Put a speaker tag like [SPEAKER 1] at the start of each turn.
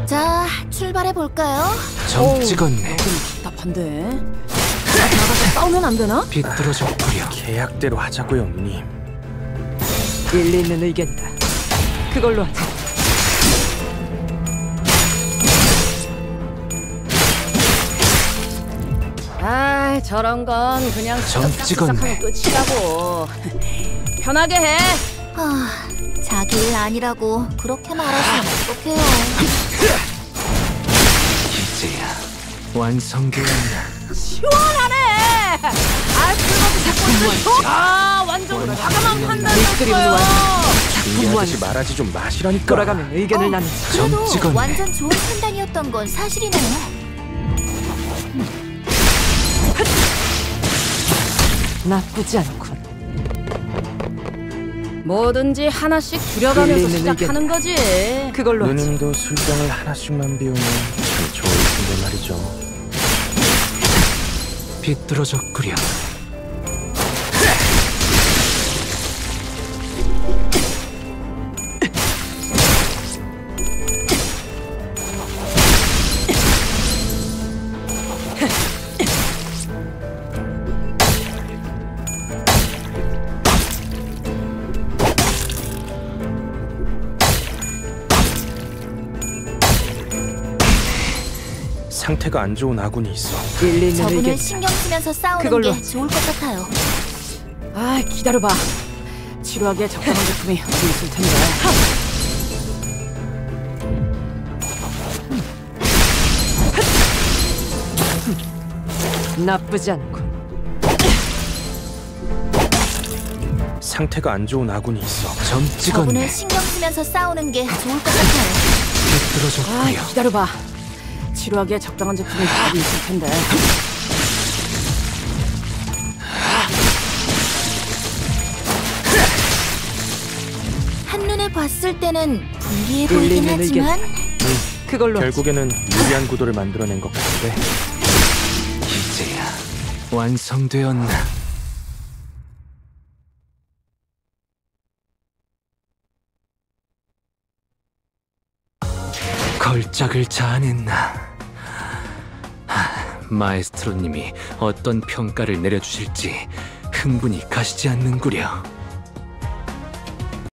[SPEAKER 1] 자, 출발해 볼까요?
[SPEAKER 2] 점 찍었네.
[SPEAKER 3] 답답한데. 나가서 싸우면 안 되나?
[SPEAKER 2] 비뚤어졌구려.
[SPEAKER 4] 계약대로 하자고요, 누님.
[SPEAKER 3] 일리 있는 의견이다. 그걸로 하자. 아, 저런 건 그냥
[SPEAKER 2] 점 찍었네.
[SPEAKER 3] 하면 끝이라고. 편하게 해.
[SPEAKER 1] 아, 자기 일 아니라고 그렇게 말하시면 어떡해요.
[SPEAKER 2] 이제야 완성되었나.
[SPEAKER 3] 시원하네. 아, 그거도 자꾸 완전 과감한 판단이었어요.
[SPEAKER 4] 이 아저씨 말하지 좀 마시라니까.
[SPEAKER 3] 돌아가면 의견을 나누자.
[SPEAKER 2] 점
[SPEAKER 1] 그래도
[SPEAKER 2] 찍었네.
[SPEAKER 1] 완전 좋은 판단이었던 건 사실이네요.
[SPEAKER 3] 나쁘지 않군. 뭐든지 하나씩 줄여가면서 시작하는 거지. 그걸로 하지.
[SPEAKER 4] 누님도 술병을 하나씩만 비우면 참 좋을 텐데 말이죠.
[SPEAKER 2] 비뚤어졌구려.
[SPEAKER 4] 상태가 안 좋은 아군이 있어.
[SPEAKER 3] 일리 있는
[SPEAKER 1] 저분을
[SPEAKER 3] 의견.
[SPEAKER 1] 신경 쓰면서 싸우는
[SPEAKER 3] 그걸로
[SPEAKER 1] 게
[SPEAKER 3] 하지.
[SPEAKER 1] 좋을 것 같아요.
[SPEAKER 3] 아, 기다려봐. 치료하기에 적당한 제품이 어디 있을 텐데. 나쁘지 않군.
[SPEAKER 4] 상태가 안 좋은 아군이 있어.
[SPEAKER 2] 점
[SPEAKER 1] 저분을
[SPEAKER 2] 찍었네.
[SPEAKER 1] 신경 쓰면서 싸우는 게 좋을 것 같아요.
[SPEAKER 2] 비뚤어졌구려.
[SPEAKER 3] 아, 기다려봐. 치료하기에 적당한 제품이 어디 있을 텐데.
[SPEAKER 1] 한눈에 봤을 때는 불리해
[SPEAKER 3] 일리
[SPEAKER 1] 보이긴
[SPEAKER 3] 있는
[SPEAKER 1] 하지만
[SPEAKER 3] 그걸로 하지.
[SPEAKER 4] 결국에는 유리한 구도를 만들어낸 것 같은데.
[SPEAKER 2] 이제야 완성되었나. 걸작을 자아냈나. 마에스트로님이 어떤 평가를 내려주실지 흥분이 가시지 않는구려.